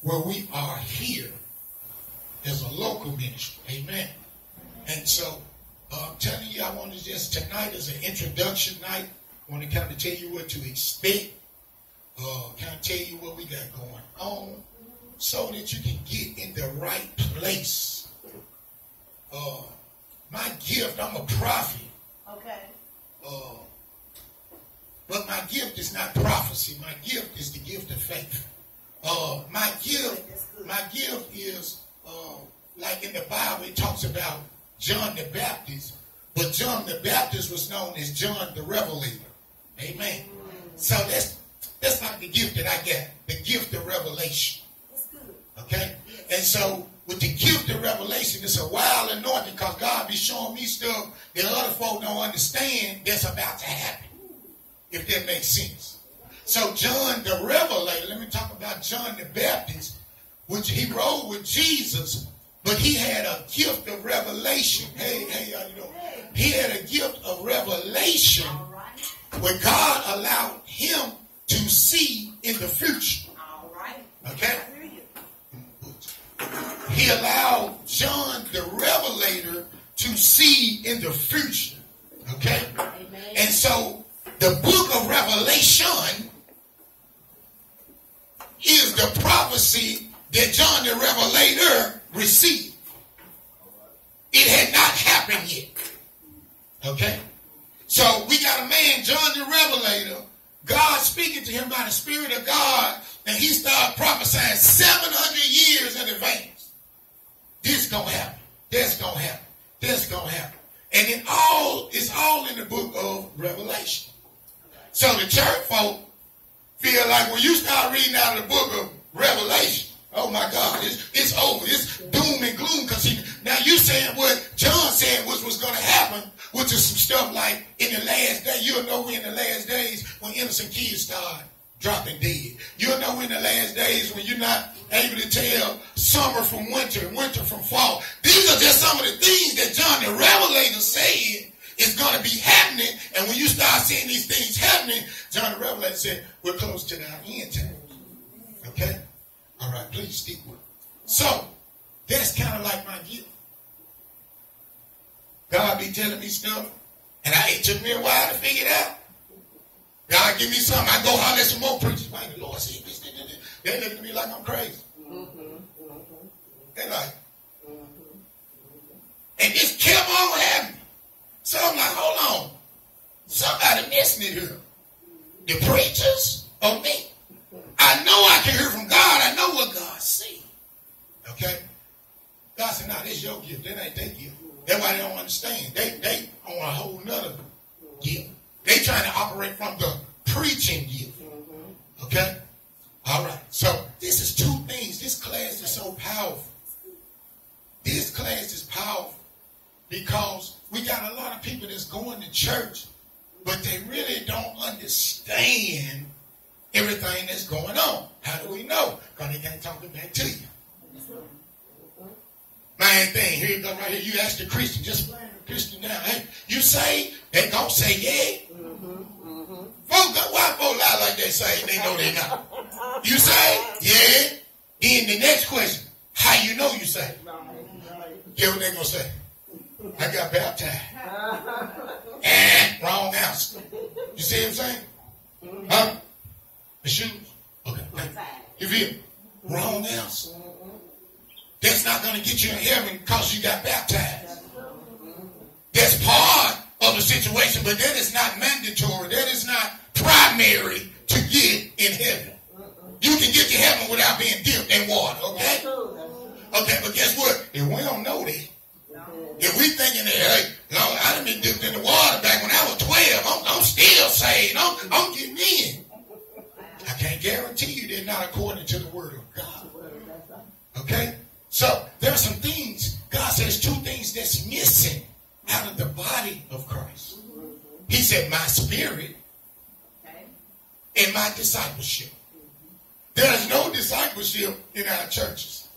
where we are here as a local ministry. Amen. And so I'm telling you, I want to just, tonight is an introduction night. I want to kind of tell you what to expect. Kind of tell you what we got going on so that you can get in the right place. My gift, I'm a prophet. Okay. But my gift is not prophecy. My gift is the gift of faith. My gift is, like in the Bible, it talks about John the Baptist. But John the Baptist was known as John the Revelator. Amen. So that's not the gift that I got. The gift of revelation. That's good. Okay? And so with the gift of revelation, it's a wild anointing because God be showing me stuff that other folk don't understand that's about to happen. If that makes sense. So John the Revelator, let me talk about John the Baptist, which he rode with Jesus, but he had a gift of revelation. Hey, how you doing? He had a gift of revelation where God allowed him to see in the future. All right. Okay? He allowed John the Revelator to see in the future. Okay? Amen. And so the book of Revelation is the prophecy that John the Revelator received. It had not happened yet. Okay? So we got a man, John the Revelator, God speaking to him by the Spirit of God, and he started prophesying 700 years in advance. This gonna happen. That's gonna happen. That's gonna happen. And it's all in the book of Revelation. So the church folk feel like when you start reading out of the book of Revelation, oh my God, it's over. It's doom and gloom. Because now you saying what John said was going to happen, which is some stuff like in the last day. You'll know in the last days when innocent kids start dropping dead. You'll know in the last days when you're not able to tell summer from winter, winter from fall. These are just some of the things that John the Revelator said is going to be happening. And when you start seeing these things happening, John the Revelator said, we're close to the end time. Okay? All right, please stick with it. So, that's kind of like my gift. God be telling me stuff, and it took me a while to figure it out. God give me something, I go holler at some more preachers. Like, the Lord said this. They look at me like I'm crazy. They like, and this kept on happening. So I'm like, hold on. Somebody missing it here. The preachers or me? I know I can hear from God. I know what God sees. Okay? God said, no, this is your gift. That ain't their gift. That's why they don't understand. They on a whole nother gift. They trying to operate from the preaching gift. Okay? All right. So this is two things. This class is so powerful. This class is powerful because we got a lot of people that's going to church, but they really don't understand everything that's going on. How do we know? Because they can't talk it back to you. Main thing, here you go right here. You ask the Christian, just Christian now. Hey, you say, they gonna say yeah. Folks, why folks lie like they say? They know they not. You say, yeah. Then the next question, how you know you say? Get what they gonna say? I got baptized. And wrong answer. You see what I'm saying? Huh? The shoes? Okay. You feel? Wrong answer. That's not going to get you in heaven because you got baptized. That's part of the situation, but that is not mandatory. That is not primary to get in heaven. You can get to heaven without being dipped in water, okay? Okay, but guess what? If we don't know that, if we thinking that, hey, I done been dipped in the water back when I was 12, I'm still saved, I'm getting in. I can't guarantee you they're not according to the word of God. Okay? So, there are some things, God says two things that's missing out of the body of Christ. He said, my spirit and my discipleship. There is no discipleship in our churches.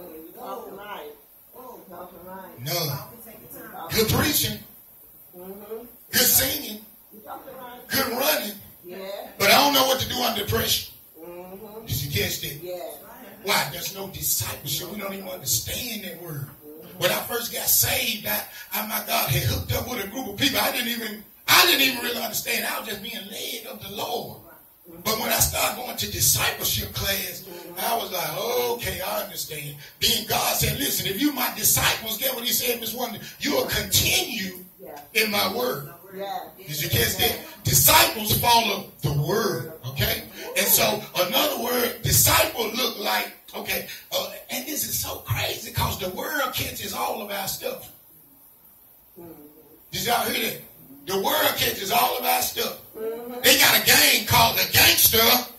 None. Good preaching, good singing, good running, but I don't know what to do under pressure. Did you catch that? Why? There's no discipleship. We don't even understand that word. When I first got saved, I my God, had hooked up with a group of people. I didn't even really understand. I was just being led of the Lord. But when I started going to discipleship class, I was like, okay, I understand. Then God said, listen, if you my disciples, get what he said, Miss Wonder, you will continue in my word. Did you catch that? Disciples follow the word, okay? And so another word, disciple look like, okay, and this is so crazy because the world catches all of our stuff. Did y'all hear that? The world catches all of our stuff. They got a game called the gangster.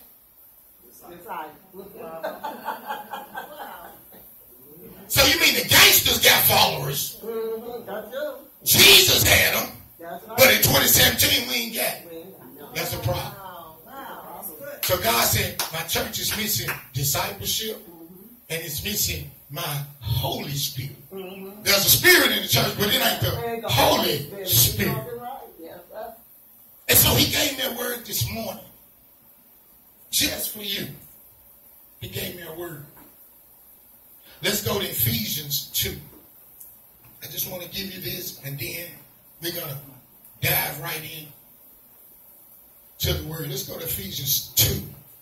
So you mean the gangsters got followers? Jesus had them. But in 2017, we ain't got it. That's the problem. So God said, my church is missing discipleship and it's missing my Holy Spirit. There's a spirit in the church, but it ain't the Holy Spirit. And so he gave me a word this morning. Just for you. He gave me a word. Let's go to Ephesians 2. I just want to give you this, and then we're going to dive right in to the word. Let's go to Ephesians 2.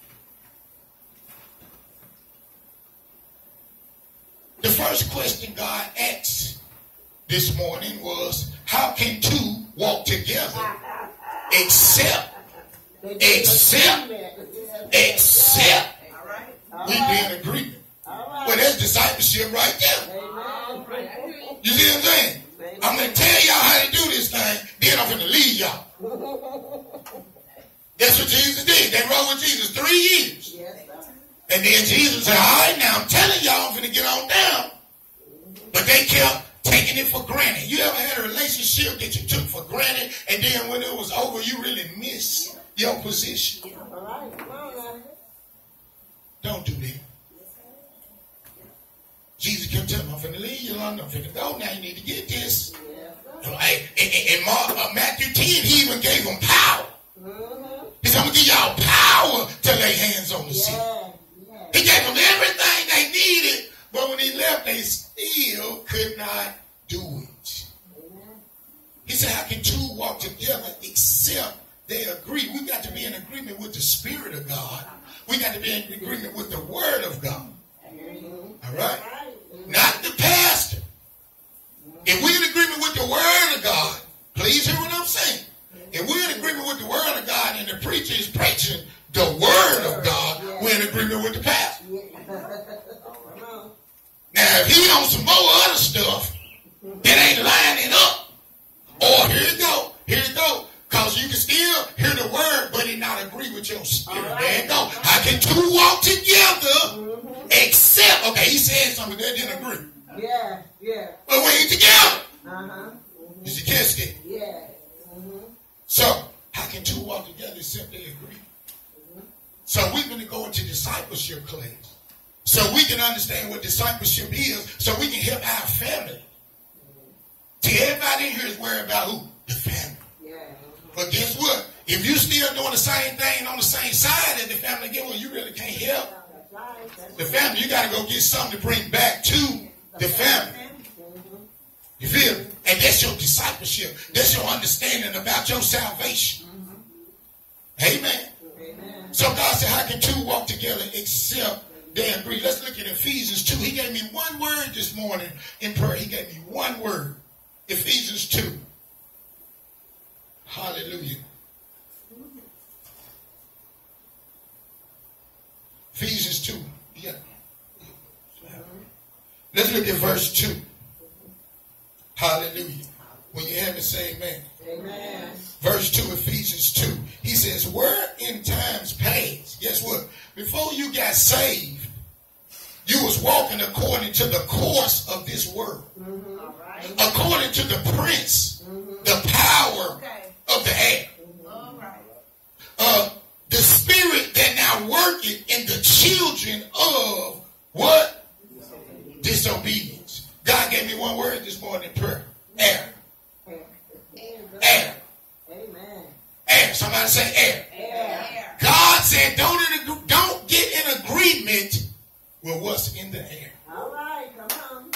The first question God asked this morning was, how can two walk together except we be in agreement? Well, that's discipleship right there. You see what I'm saying? I'm going to tell y'all how to do this thing, then I'm going to leave y'all. That's what Jesus did. They rode with Jesus 3 years. And then Jesus said, all right, now I'm telling y'all I'm going to get on down. But they kept taking it for granted. You ever had a relationship that you took for granted, and then when it was over, you really missed your position? Don't do that. Jesus kept telling me, I'm finna leave you alone. I'm finna go now. You need to get this. In Matthew 10, he even gave them power. He said, I'm going to give y'all power to lay hands on the sick. He gave them everything they needed, but when he left, they still could not do it. He said, how can two walk together except they agree? We got to be in agreement with the Spirit of God. We got to be in agreement with the Word of God. All right? Not the pastor. If we're in agreement with the Word of God, please hear what I'm saying. If we're in agreement with the Word of God and the preacher is preaching the Word of God, we're in agreement with the pastor. Now, if he on some more other stuff that ain't lining up, or here you go, because you can still hear the Word, but it not agree with your spirit. There you go. How can two walk together except, okay, he said something that didn't agree. But we ain't together. Did you catch that? So, how can two walk together except they agree? So we're going to go into discipleship class. So we can understand what discipleship is, so we can help our family. See, everybody in here is worried about who? The family. But guess what? If you still doing the same thing on the same side as the family, get what? You really can't help the family. You got to go get something to bring back to the family. You feel me? And that's your discipleship. That's your understanding about your salvation. Amen. So God said, how can two walk together except they agree? Let's look at Ephesians 2. He gave me one word this morning in prayer. He gave me one word. Ephesians 2. Hallelujah. Ephesians 2. Yeah. Let's look at verse 2. Hallelujah. When you have it, say amen. Amen. Verse 2, Ephesians 2. He says, where in times past, guess what? Before you got saved, you was walking according to the course of this world. According to the prince, the power of the air. The spirit that now worketh in the children of what? Disobedience. God gave me one word this morning in prayer. Air. Air. Amen. Air. Somebody say air. Air. God said don't get in agreement with what's in the air. All right, come on.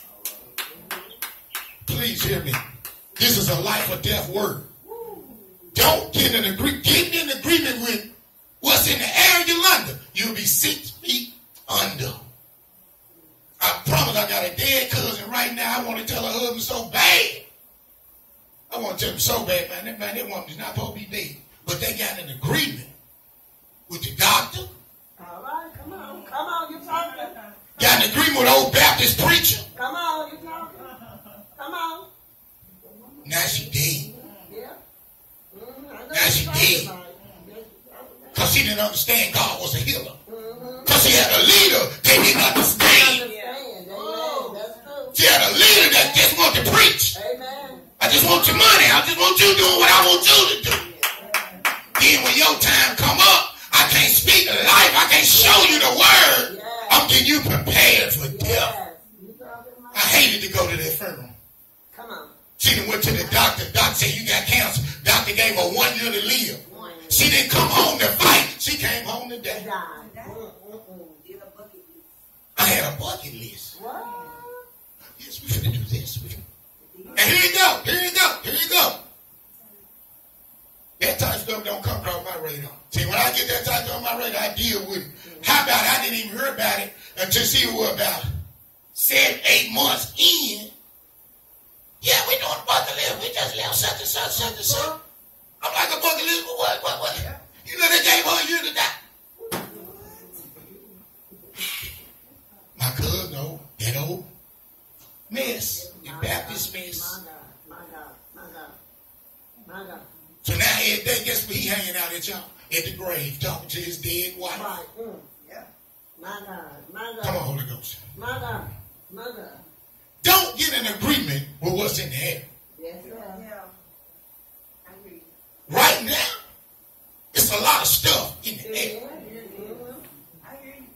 Please hear me. This is a life or death word. Don't get in agreement. Get in agreement with what's in the air Yolanda. You'll be 6 feet under. I promise I got a dead cousin right now. I want to tell her husband so bad. I want to tell him so bad, man. That woman is not supposed to be dead. But they got an agreement with the doctor. All right, come on. Come on, you're talking. Got an agreement with an old Baptist preacher. Come on, you're talking. Come on. Now she dead. Yeah. Now she dead. Because she didn't understand God was a healer. Because she had a leader they didn't understand. She had a leader that just wanted to preach. Amen. I just want your money. I just want you doing what I want you to do. Then when your time come up, I can't speak life. I can't show you the word. I'm getting you prepared for death. I hated to go to that funeral. Come on. She done went to the doctor. Doctor said, you got cancer. Doctor gave her 1 year to live. She didn't come home to fight. She came home to die. I had a bucket list. What? Yes, we finna do this. And here you go. Here you go. Here you go. That type of stuff don't come across my radar. See, when I get that type of stuff on my radar, I deal with it. How about I didn't even hear about it until she was about 7, 8 months in. Yeah, we doing a bucket list. We just left such and such, such and such. I'm like, a bucket list for what? You know they gave her a year to die. My cousin, though, that old mess, the Baptist mess. My God. So now every day, guess what he hanging out at y'all? At the grave, talking to his dead wife. Right. Yeah. My God. Come on, Holy Ghost. My God. Don't get in agreement with what's in the air. Yes, sir. I agree. Right now, it's a lot of stuff in the air. I hear you.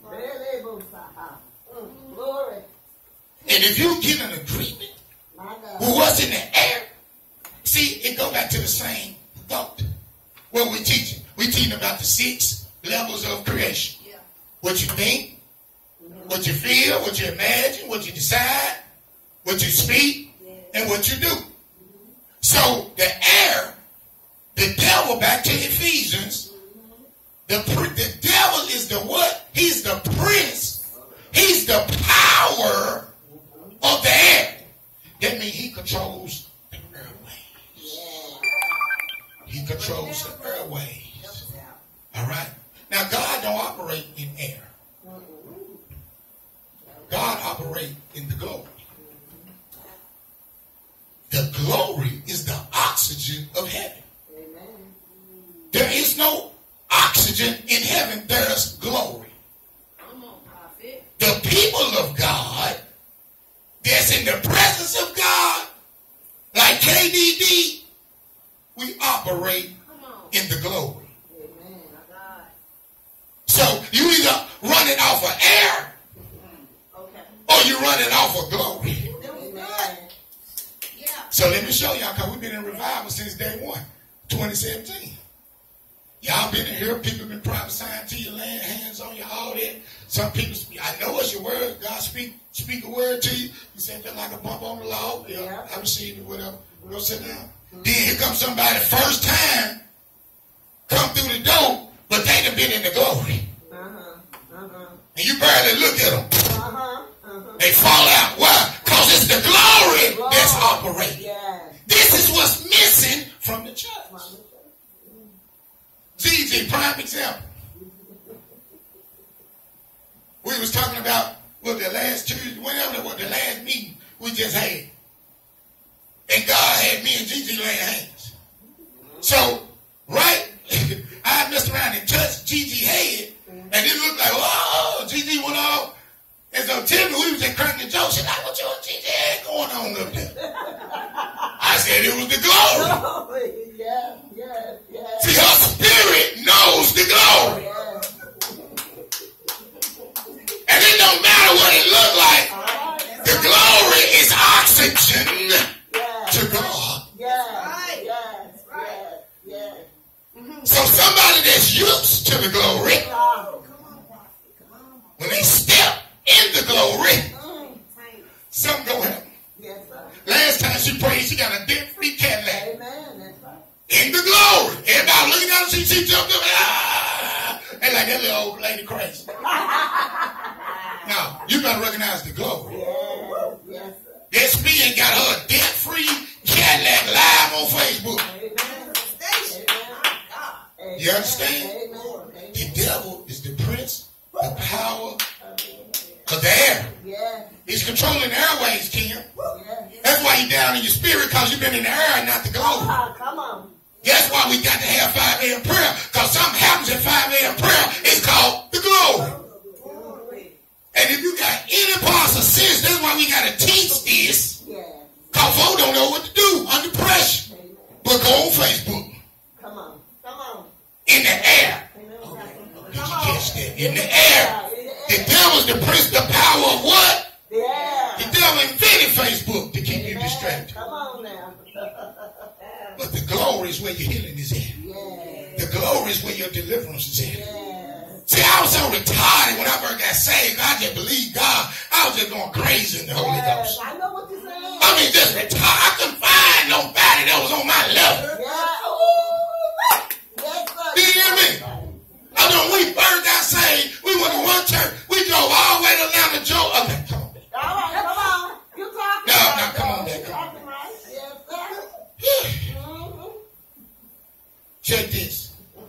Glory. And if you get an agreement with what's in the air, see, it go back to the same thought. What we teaching? We teaching about the 6 levels of creation. Yeah. What you think, what you feel, what you imagine, what you decide, what you speak, and what you do. So the air, the devil, back to Ephesians, the devil is the what? He's the prince. He's the power of the air. That means he controls the airways. He controls the airways. All right? Now, God don't operate in air. God operates in the glory. The glory is the oxygen of heaven. There is no oxygen in heaven. There's glory. The people of God that's in the presence of God, like KDD, we operate in the glory. So you either running off of air or you running off of glory. So let me show y'all, because we've been in revival since day 1, 2017. Y'all been in here, people been prophesying to you, laying hands on you, all that. Some people, I know it's your word. God speak a word to you. You say that like a bump on the log. Yeah, I receive it, whatever. Go sit down. Then here comes somebody first time, come through the door, but they done been in the glory. And you barely look at them. They fall out. Why? Because it's the glory that's operating. This is what's missing from the church. GG, prime example. We was talking about the last Tuesday, whenever the last meeting we just had. And God had me and GG laying hands. So, right, I messed around and touched GG head, and it looked like, oh, GG went off. And so Timmy, we was at cracking jokes, and I what you and GG had going on up there? I said it was the glory. See, her spirit knows the glory. And it don't matter what it look like. The glory is oxygen to God. So somebody that's used to the glory, when they step lady crazy. No, you gotta recognize the glory. Yes, yes, sir. This being got her debt-free Cadillac live on Facebook. Amen. Station. My God. You understand? Amen. The devil is the prince, the power of the air. Yes, He's controlling the airways, Kim. yes. That's why you're down in your spirit, because you've been in the air and not the glory. Come on. That's why we got to have 5 a.m. prayer, because something happens at 5 a.m. prayer. It's called the glory. And if you got any parts of sense, that's why we got to teach this. Yes. Because folks don't know what to do under pressure. Amen. But go on Facebook. Come on. Come on. In the air. Did you catch that? In the air. The devil's the prince, the power of what? Yeah. The devil invented Facebook to keep you distracted. Come on now. But the glory is where your healing is at. Yes. The glory is where your deliverance is at. Yes. See, I was so retarded when I first got saved. I just believed God. I was just going crazy in the Holy Yes. Ghost. I know what you're saying. I mean, just retarded. I couldn't find nobody that was on my level. Yeah. Ooh. Yes, sir. Do you hear me? I know when we first got saved, we went to one church. We drove all the way to Atlanta, Joe. Okay, come on. All right, come on. You talking No, right. no, come on, You man, come on. talking right. Yes, sir. Mm-hmm. Check this.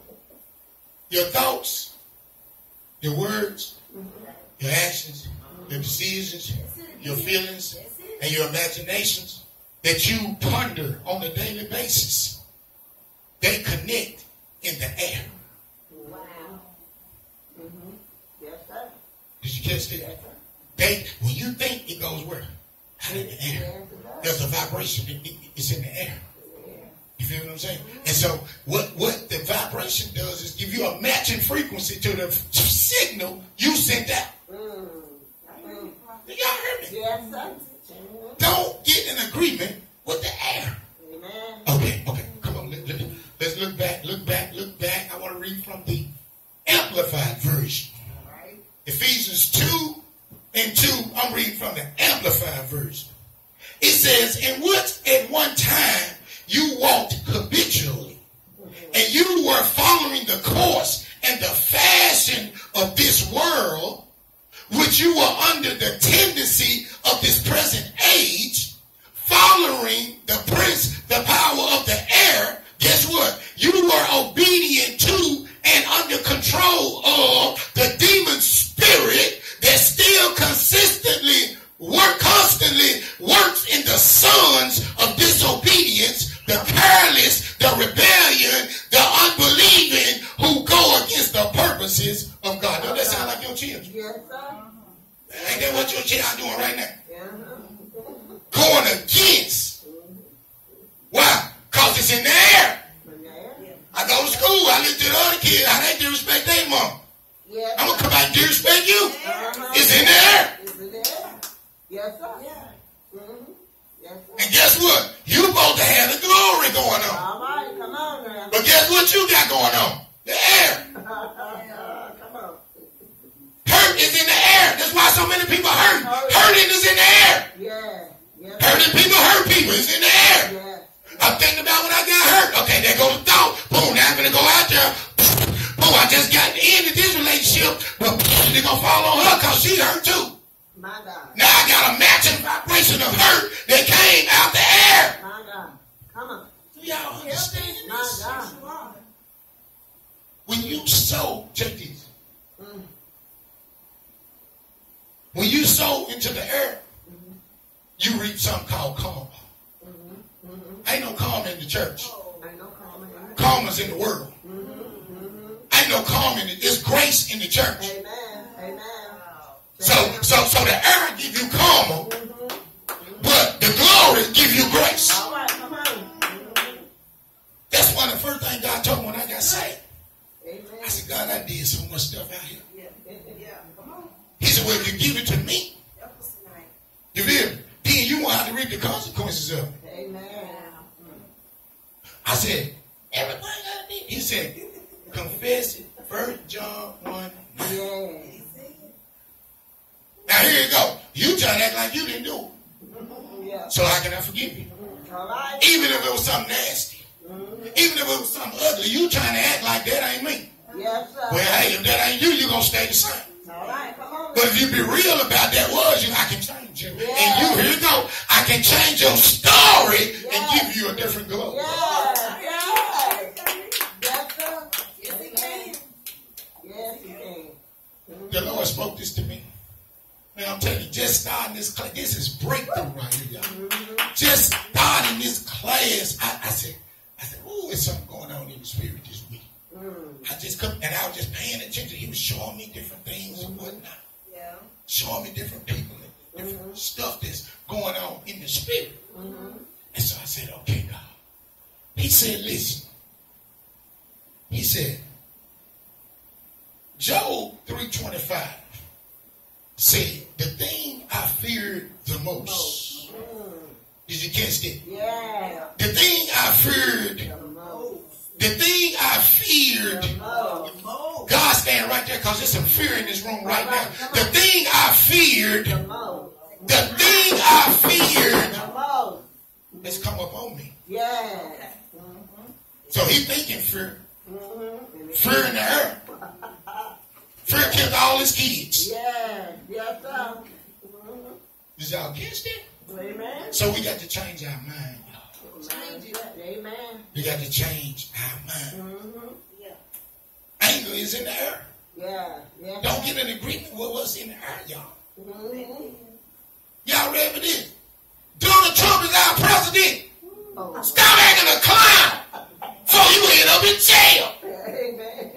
Your thoughts, your words, your actions, your decisions, your feelings, and your imaginations that you ponder on a daily basis, they connect in the air. Wow. Mm-hmm. Yes, sir. Did you catch that? They, when you think, it goes where? Out in the air. Yes, it does. There's a vibration. It's in the air. You feel what I'm saying? And so what the vibration does is give you a matching frequency to the signal you sent out. Mm. Y'all hear me? Yes, sir. Mm-hmm. Don't get in agreement with the air. Amen. Okay. Come on. Let's look back. I want to read from the Amplified version. Ephesians 2:2. I'm reading from the Amplified version. It says, in which at one time you walked habitually, and you were following the course and the fashion of this world, which you were under the tendency of this present age, following the prince, the power of the air. Guess what? You were obedient to and under control of the demon spirit that still constantly works in the sons of disobedience, the careless, the rebellion, the unbelieving, who go against the purposes of God. Does that sound like your children? Yes, sir. Ain't that what your child doing right now? Yeah. Going against. Why? Because it's in the air. I go to school. I listen to the other kids. How they disrespect their mom. Yes, I'm going to come back and disrespect you. Uh-huh. It's in the air. Is it there? Yes, sir. Yeah. Mm-hmm. Yes, sir. And guess what? You supposed to have the glory going on. All right, come on now. But guess what you got going on? The air. Come on. Hurt is in the air. That's why so many people hurt. Hurting is in the air. Yeah. Yes. Hurting people hurt people. It's in the air. Yeah. I'm thinking about when I got hurt. Okay, there goes the thought. Boom, now I'm going to go out there. Boom, I just got into this relationship. But they're going to fall on her because she hurt too. My God. Now I got a matching vibration of hurt that came out the air. My God. Come on. Do y'all understand My this? God. When you sow, check these. Mm. When you sow into the air, you reap something called karma. Ain't no karma in the church. Ain't no comment. Karma's in the world. Ain't no karma in it. It's grace in the church. Amen. Amen. So the air give you karma, but the glory give you grace. All right, come on. That's one of the first things God told me when I got saved. Amen. I said, God, I did so much stuff out here. Yeah. Come on. He said, well, if you give it to me, you feel me? Then you won't have to reap the consequences of it. Amen. I said, everything I need. He said, confess it. 1 John 1. Yeah. Now here you go. You try to act like you didn't do it. Yeah. So how can I forgive you? All right. Even if it was something nasty. Even if it was something ugly, you trying to act like that ain't me. Yes, sir. Well, hey, if that ain't you, you're going to stay the same. All right, come on. But if you be real about that was you, I can change you. Yeah. And you, here you go, I can change your story and Yeah. give you a different glory. Yes, yes. Yes, sir. Yes, he can. Yes, he can. The Lord spoke this to me. Man, I'm telling you, just starting this class, this is breakthrough right here, y'all. Just starting this class, I said, oh, there's something going on in the spirit this week. I just come, and I was just paying attention. He was showing me different things and whatnot. Yeah. Showing me different people and different stuff that's going on in the spirit. And so I said, okay, God. He said, listen. He said, Job 3:25 said, the thing I feared the most. Did you catch that? Yeah. The thing I feared, the thing I feared, God stand right there because there's some fear in this room right now. The thing I feared, the thing I feared has come upon me. Yeah. So he thinking fear. Fear in the air. Fear killed all his kids. Yeah. Yes, sir. Did y'all catch that? Amen. So we got to change our mind, y'all. Amen. We got to change our mind. Anger is in the air. Yeah. Yeah. Don't get in agreement with what's in the air, y'all. Y'all ready for this? Donald Trump is our president. Stop acting a clown before you end up in jail. Amen.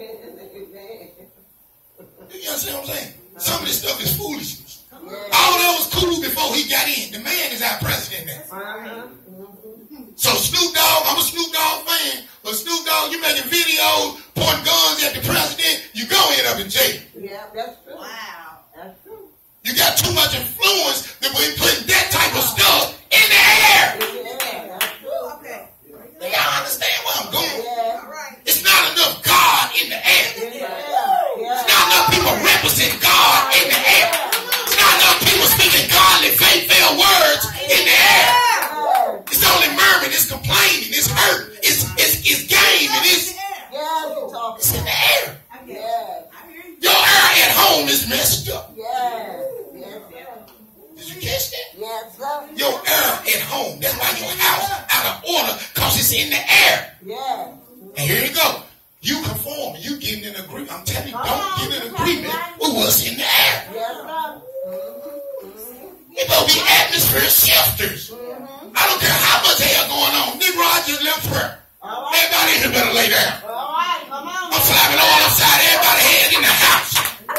You understand what I'm saying? Some of this stuff is foolishness. All that was cool before he got in. The man is our president now. So Snoop Dogg, I'm a Snoop Dogg fan, but Snoop Dogg, you making videos, pointing guns at the president, you gonna end up in jail. Yeah, that's true. Wow. That's true. You got too much influence that we putting that type of stuff in the air. Yeah, that's true. Okay. Y'all understand where I'm going? Yeah. All right. It's not enough God in the air. Yeah. It's not enough people represent God in the air. It's not enough people speaking godly, faith-filled words in the air. It's only murmuring, it's complaining, it's hurt, it's game, and it's in the air. Your air at home is messed up. Did you catch that? Your air at home. That's why your house out of order, because it's in the air. And here you go. You conform. You getting in agreement. I'm telling you, don't get in agreement with what's in the air. It gonna be atmosphere shifters. I don't care how much hell going on. Negro, I just left prayer. Everybody in here better lay down. I'm slapping all upside everybody's head in the house.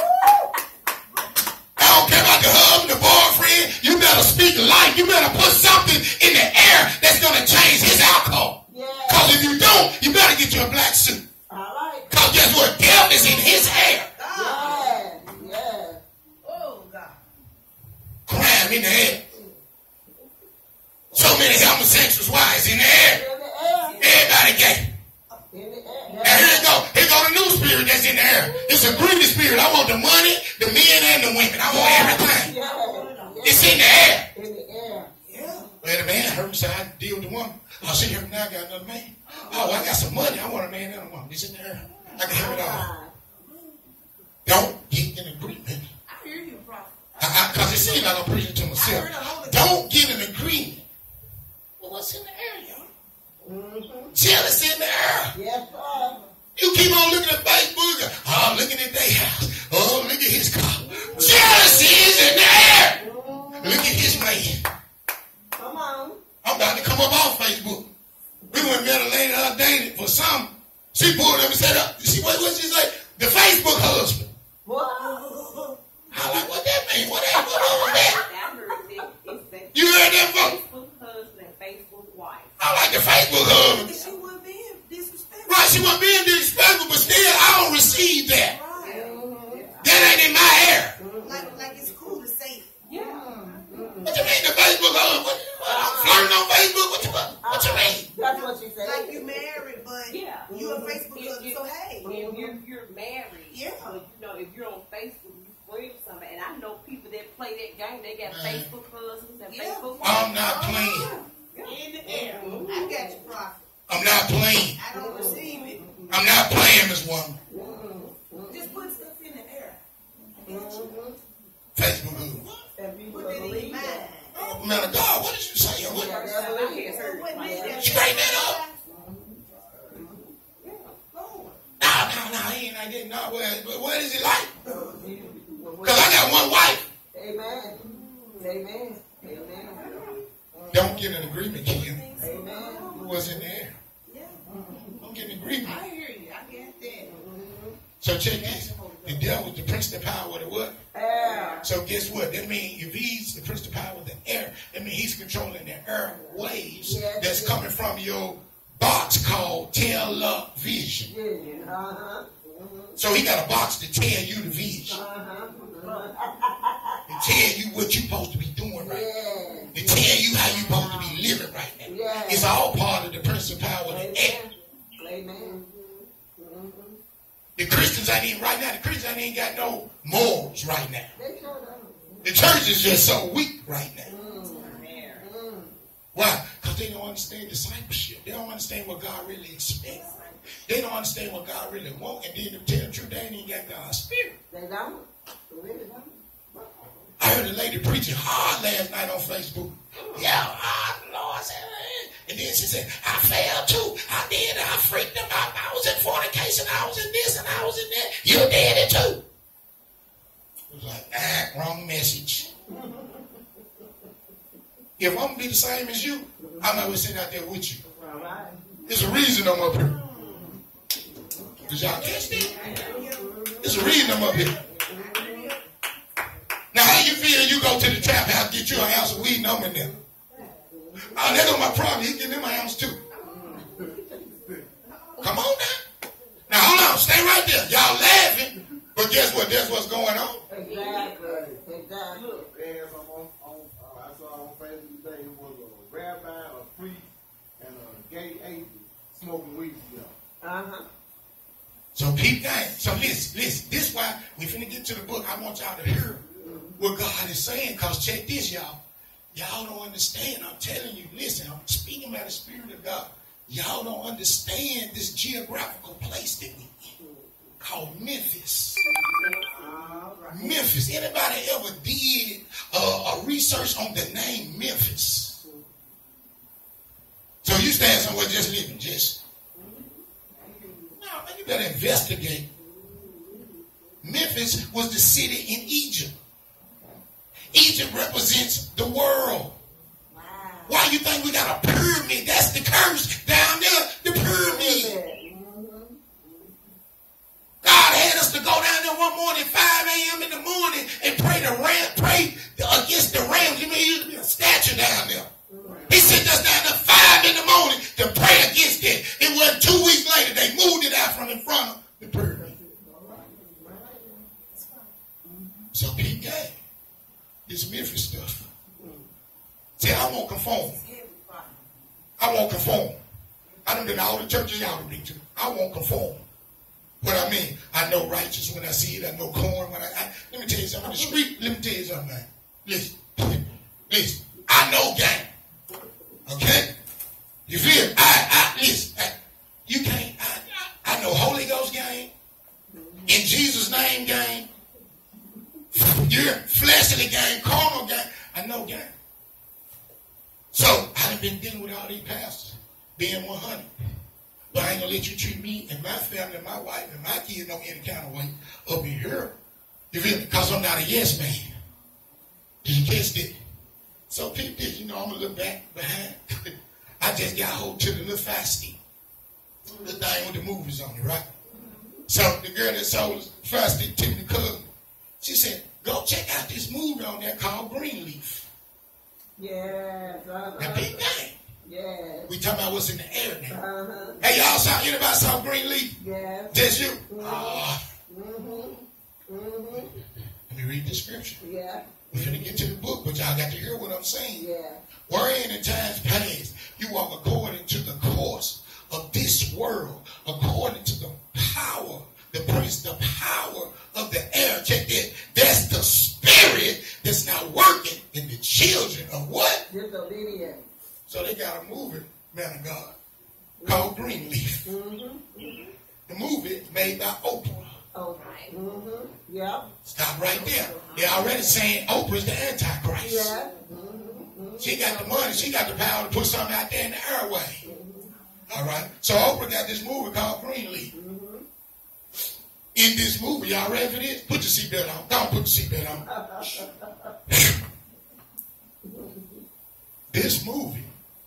I don't care about the husband, the boyfriend. You better speak life. You better put something in the air that's gonna change his outcome. Because if you don't, you better get you a black suit. Because guess what? Death is in his air. Oh, God. Crime in the air. So many homosexuals, why? It's in the air. Everybody gay. Now here you go. Here go the new spirit that's in the air. It's a greedy spirit. I want the money, the men, and the women. I want everything. It's in the air. Well, the man hurt me, so I deal with the woman. Oh, she hurt me now, I got another man. Oh, I got some money. I want a man and a woman. It's in the air. I can have it all. Don't get in agreement. I hear you, prophet. Because it seems like I'm preaching to myself. Don't get in agreement. Well, what's in the air, y'all? Jealousy in the air. You keep on looking at Facebook. Oh, I'm looking at their house. Oh, look at his car. Jealousy is in the air. Look at his man. I'm about to come up off Facebook. We went and met a lady the other day for something. She pulled up and said, she what she say? The Facebook husband. I like, what that mean? What on that? You heard that, folks? Facebook husband and Facebook wife. I like the Facebook husband. She wasn't being disrespectful. Right, she wasn't being disrespectful, but still, I don't receive that. That ain't in my air. Like it's cool to say it. What you mean, the Facebook husband? I'm flirting on Facebook? What you mean? That's what she said. Like you married, but you a Facebook husband, so hey. When you're married, so, if you're on Facebook, you friend with somebody, and I know people that play that game, they got Facebook husbands and Facebook wives. I'm not playing. In the air. I got you, prophet. I'm not playing. I don't receive it. I'm not playing this woman. Facebook who? Oh, man of God, what did you say? Straighten that up. No, he ain't like that. No, what is it like? Because I got one wife. Amen. Amen. Amen. Don't get an agreement, Kim. Amen. Who was in there? Don't get an agreement. I hear you. I get that. So check this. The devil is the prince of the power of the what? Air. So guess what? That means if he's the prince of the power of the air, that means he's controlling the air waves that's coming from your box called television. So he got a box to tell you the vision. To tell you what you're supposed to be doing right now. To tell you how you're supposed to be living right now. It's all part of the prince of power of the air. Amen. The Christians ain't even right now. The Christians ain't got no morals right now. The church is just so weak right now. Why? Because they don't understand discipleship. They don't understand what God really expects. They don't understand what God really wants. And then to tell the truth, they ain't even got God's spirit. They don't. They really don't. I heard a lady preaching hard last night on Facebook. Yeah, Lord said, and then she said, I failed too. I did. I freaked them out. I was in fornication. I was in this and I was in that. You did it too. It was like, wrong message. If I'm going to be the same as you, I'm always sitting out there with you. There's a reason I'm up here. Did y'all catch that? There's a reason I'm up here. Now, how you feel you go to the trap house, get you an ounce of weed, and I'm in there? Oh, there goes my problem. He getting them an ounce too. Come on now. Now, hold on. Stay right there. Y'all laughing. But guess what? That's what's going on. Exactly. Look, I saw on Facebook today, it was a rabbi, a priest, and a gay atheist smoking weed together. So peep that. So listen. This is why we finna get to the book. I want y'all to hear what God is saying. Because check this, y'all. Y'all don't understand. I'm telling you, listen, I'm speaking by the Spirit of God. Y'all don't understand this geographical place that we in called Memphis. Memphis. Anybody ever did a research on the name Memphis? So you stand somewhere just living, just. No, man, you better investigate. Memphis was the city in Egypt. Egypt represents the world. Wow. Why you think we got a pyramid? That's the curse down there, the pyramid. God had us to go down there one morning, 5 a.m. in the morning, and pray against the rams. You mean, there used to be a statue down there. He sent us down there 5 in the morning to pray against it. It wasn't 2 weeks later, they moved it out from in front of the pyramid. So Pete Gang. This Memphis stuff. See, I won't conform. I won't conform. I done been to all the churches y'all been to. I won't conform. What I mean, I know righteous when I see it. I know corn when let me tell you something. The street, let me tell you something, man. Listen. I know gang. Okay? You feel? Listen. You can't. I know Holy Ghost gang. In Jesus' name gang. You're fleshly gang, carnal gang. I know gang. So I've been dealing with all these pastors, being 100. But I ain't gonna let you treat me and my family and my wife and my kids no any kind of way up in here. You feel me? Because I'm not a yes man. Did you catch that? So people did, I'm a little back behind. I just got hold to the little fasting. The thing with the movies on it, right? So the girl that sold fasting took the cousin. She said, go check out this movie on there called Greenleaf. Yes. That big thing. Yes. We talking about what's in the air now. Hey, y'all anybody saw Greenleaf? Yes. Just you? Let me read the scripture. Yeah. We're going to get to the book, but y'all got to hear what I'm saying. Yeah. Wherein in times past, you walk according to the course of this world, according to the power, the power of the air. Check that. That's the spirit that's not working in the children of what? Disobedience. So they got a movie, man of God, called Greenleaf. The movie made by Oprah. Oh, right. Mm-hmm. Yeah. Stop right there. They're already saying Oprah's the Antichrist. Yeah. She got the money. She got the power to put something out there in the airway. All right. So Oprah got this movie called Greenleaf. In this movie, y'all ready for this? Put your seatbelt on. Don't put the seatbelt on. This movie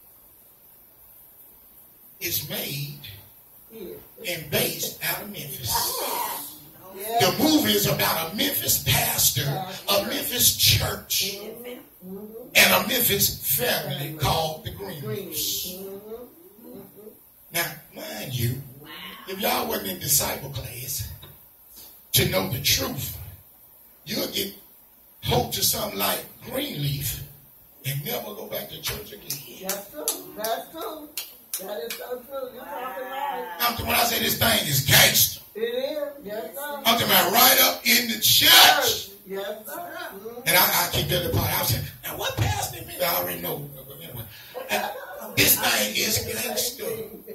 is made and based out of Memphis. The movie is about a Memphis pastor, a Memphis church, and a Memphis family called the Greenleafs. Now, mind you, if y'all wasn't in disciple class to know the truth, you'll get hooked to something like Greenleaf and never go back to church again. That's true. That's true. That is so true. You're talking right. When I say this thing is gangster, it is. Yes, sir. I'm talking about right up in the church. Yes, sir. And I keep that apart. I was saying, now what pastor mean? I already know. Anyway, this thing is gangster.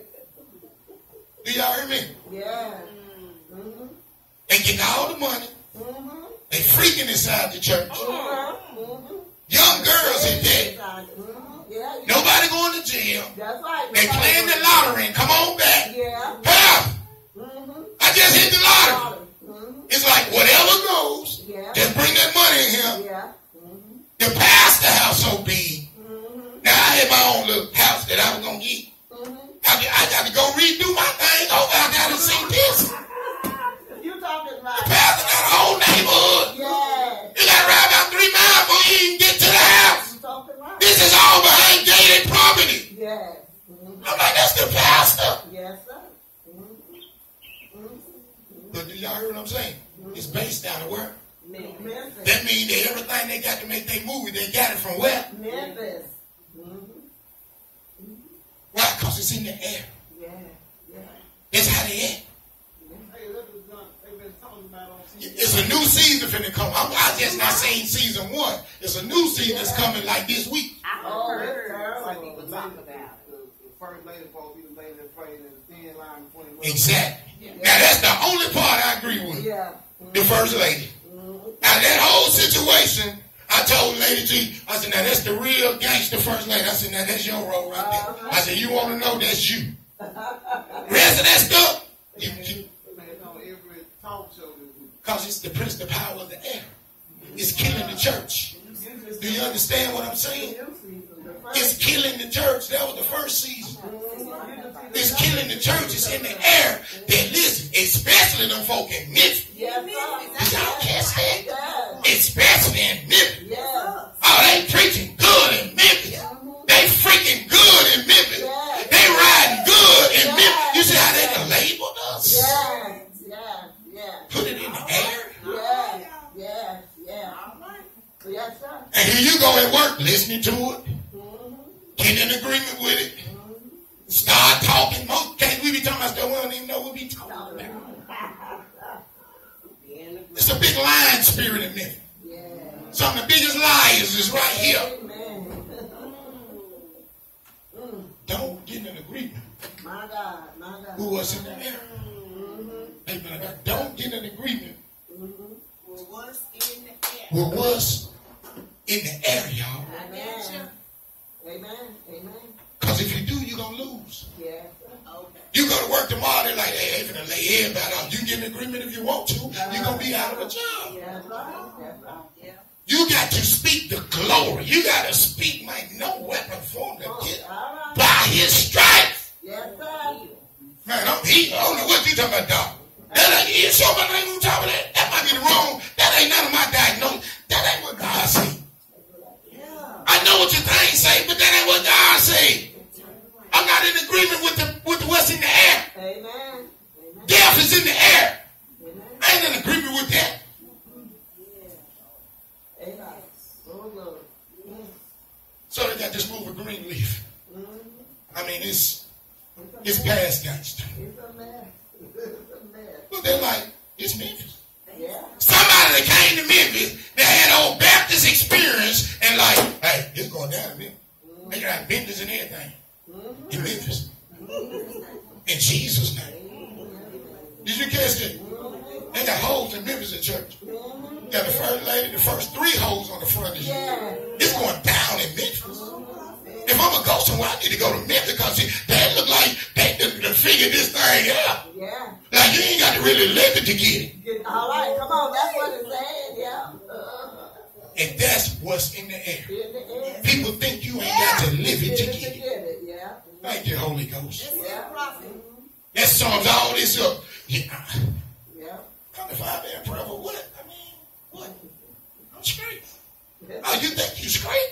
Do y'all hear me? Yeah. They getting all the money. They freaking inside the church. Young girls in there. Nobody going to jail. That's right. They playing the lottery and come on back. Yeah. Help! I just hit the lottery. It's like whatever goes, just bring that money in here. Yeah. The pastor house so big. Now I had my own little house that I was gonna get. I got to go redo my thing over. I got to see this. You talking right. The pastor got a whole neighborhood. Yeah. You got to ride about 3 miles before you even get to the house. You talking right. This is all behind gated property. Yeah. I'm like, that's the pastor. Yes, sir. But do y'all hear what I'm saying? It's based out of where? Memphis. That means that everything they got to make their movie, they got it from where? Memphis. Why? Because it's in the air. Yeah. Yeah. That's how they act. They've been talking about on TV. It's a new season finna come. I just not seen season 1. It's a new season that's coming like this week. I heard some people talk about it. The first lady supposed to be the lady that played in the thin line between women. Exactly. Now that's the only part I agree with. Yeah. The first lady. Now that whole situation, I told Lady G, I said, now that's the real gangster first lady. I said, now that's your role right there. I said, you want to know, that's you. Rest of that stuff, Every talk show. because it's the prince, the power of the air. It's killing the church. Do you understand what I'm saying? It's killing the church. That was the first season. It's killing the church. It's in the air. That listen, especially them folk in Memphis. Y'all catch that? Especially in Memphis. Oh, they preaching good in Memphis. They freaking good in Memphis. They riding good in Memphis. You see how they done labeled us? Put it in the air. And here you go at work listening to it. Get in agreement with it. Start talking. Can't we be talking about stuff we don't even know what we be talking about? It's a big lying spirit in there. Some of the biggest liars is right here. Don't get in agreement with what's in the air. Amen. Don't get in agreement with what's in the air, y'all. Amen. Because if you do, you're going to lose. You go to work tomorrow, they're like, hey, they're going to lay everybody off. You get an agreement if you want to. You're going to be out of a job. You got to speak the glory. You got to speak like no weapon formed against by his stripes. Man, I'm heat. I don't know what you talking about, dog. That ain't, you sure my name on top of that? That might be the wrong. That ain't none of my diagnosis. That ain't what God said. I know what your thing say, but that ain't what God said. I'm not in agreement with what's in the air. Amen. Death is in the air. I ain't in agreement with that. So they got this movie Greenleaf. I mean, it's past gangster. But they're like, it's Memphis. Somebody that came to Memphis that had old Baptist experience and like, hey, it's going down to Memphis. They got Baptists and everything in Memphis. In Jesus' name. Did you catch that? They got holes in members of church. Got the first lady, the first 3 holes on the front of you. It's going down in Memphis. If I'm going to go somewhere, I need to go to Memphis because they look like they figure this thing out. Yeah. Like you ain't got to really live it to get it. All right, come on. That's what it's saying, yeah. And that's what's in the air. In the air. People think you ain't got to live it to get it. Yeah. Thank you, Holy Ghost. Yeah. That sums all this up. Yeah. Yeah. If I've been forever, what? I mean, what? I'm straight. Oh, you think you straight?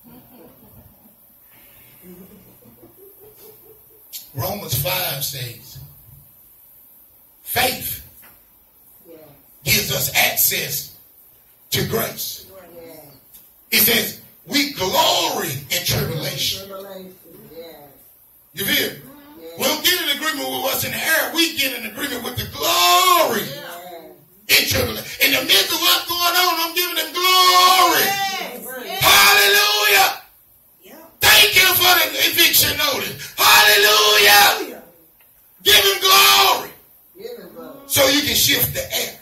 Romans 5 says, faith gives us access to grace. It says, we glory in tribulation. You hear? We don't get an agreement with what's in the air. We get an agreement with the glory in tribulation. In the midst of what's going on, I'm giving him glory. Hallelujah. Thank you for the eviction notice. Hallelujah. Give him glory. So you can shift the air.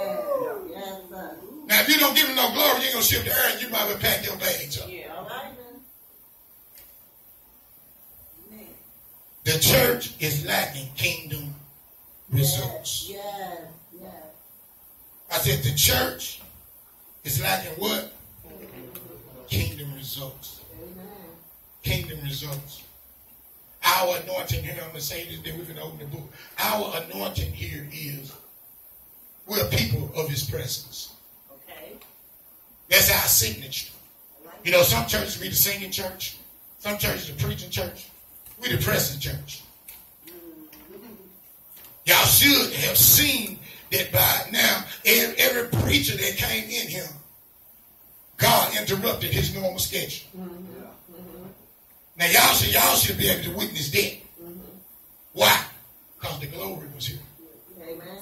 Now, if you don't give him no glory, you ain't going to shift the air and you might have packed your bags up. The church is lacking kingdom results. I said the church is lacking what? Kingdom results. Kingdom results. Our anointing here, I'm going to say this, then we can open the book. Our anointing here is, we're people of his presence. Okay. That's our signature. You know, some churches be the singing church. Some churches the preaching church. We the present church. Y'all should have seen that by now, every preacher that came in here, God interrupted his normal schedule. Now y'all should be able to witness that. Why? Because the glory was here. Amen.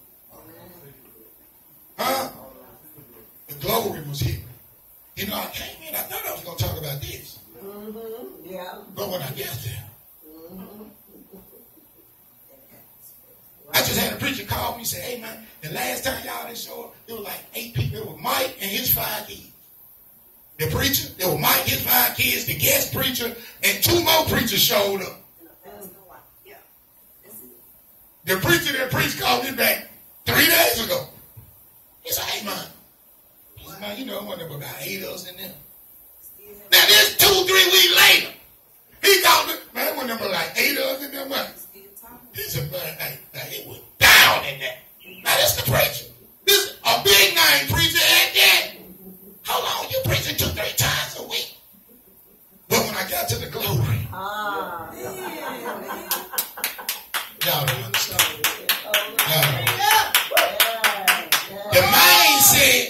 Huh? The glory was here. You know, I came in, I thought I was going to talk about this. Yeah. But when I got there, I just had a preacher call me and say, hey man, the last time y'all didn't show up, it was like 8 people. It was Mike and his 5 kids. The preacher, it was Mike, his 5 kids, the guest preacher, and 2 more preachers showed up. The preacher that preached called me back 3 days ago. He said, hey man, you know, one of them about 8 of us in there. Now this 2-3 weeks later, he called me, man, one of them like 8 of us in there, man. He said, man, hey, it was down in there. Now this the preacher. This is a big name preacher at that. How long you preaching 2-3 times a week? But when I got to the glory, y'all don't understand. The mind said,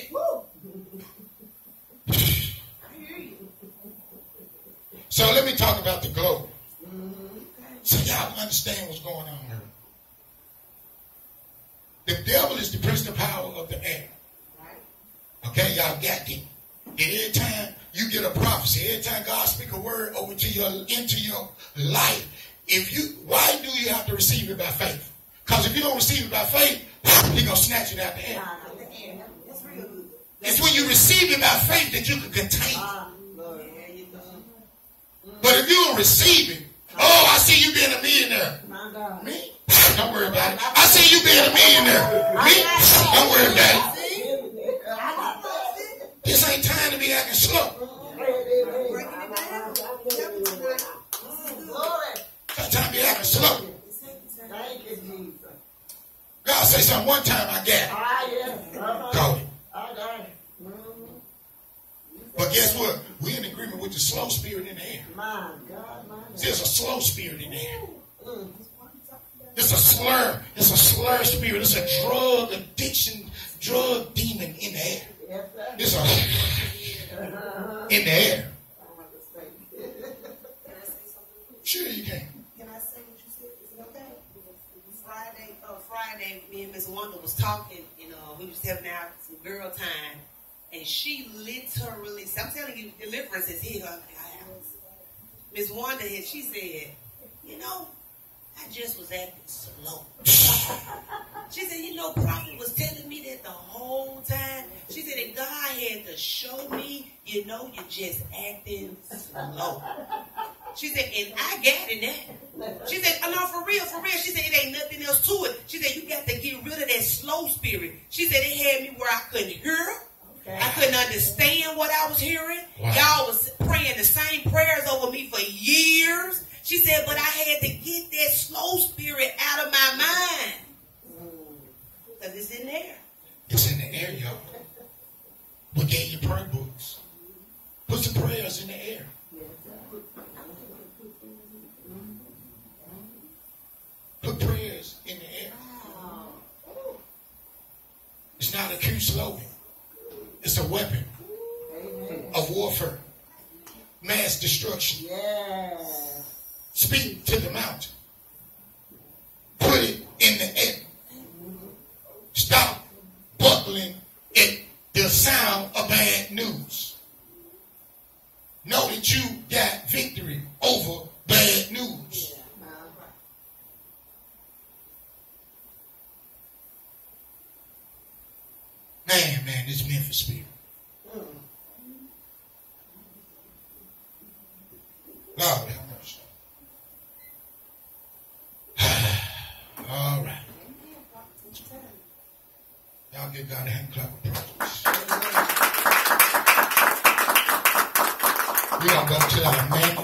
so let me talk about the glory. So y'all understand what's going on here. The devil is the prince of power of the air. Okay, y'all got it. And every time you get a prophecy, every time God speak a word over to into your life, why do you have to receive it by faith? Because if you don't receive it by faith, he's going to snatch it out the air. It's when you receive it by faith that you can contain it. But if you don't receive it, oh, I see you being a millionaire. Me? Don't worry about it. I see you being a millionaire. Me? Don't worry about it. This ain't time to be acting slow. It's time to be acting slow. God say something one time, I got it. Call it. But guess what? We're in agreement with the slow spirit in the air. There's a slow spirit in the air. It's a slur. It's a slur spirit. It's a drug addiction, drug demon in the air. It's a in the air. Sure you can. Can I say what you said? Is it okay? Friday, me and Miss Wanda was talking, we was having out some girl time, and she literally, I'm telling you, deliverance is hit her house. Miss Wanda, she said, I just was acting slow. She said, you know, Prophet was telling me that the whole time. She said that God had to show me, you know, you're just acting slow. She said, and I got in that. She said, oh, no, for real. She said, it ain't nothing else to it. She said, you got to get rid of that slow spirit. She said, it had me where I couldn't hear. Okay. I couldn't understand what I was hearing. Wow. Y'all was praying the same prayers over me for years. She said, but I had to get that slow spirit out of my mind. Because it's in there. It's in the air, y'all. We gave you prayer books. Put some prayers in the air. Put prayers in the air. It's not a cute slogan. It's a weapon of warfare. Mass destruction. Yeah. Speak to the mountain. Put it in the air. Stop buckling at the sound of bad news. Know that you got victory over bad news. Man, this Memphis spirit. Lord have mercy. All right. Y'all give God a hand clap of praise. We're going to go to our main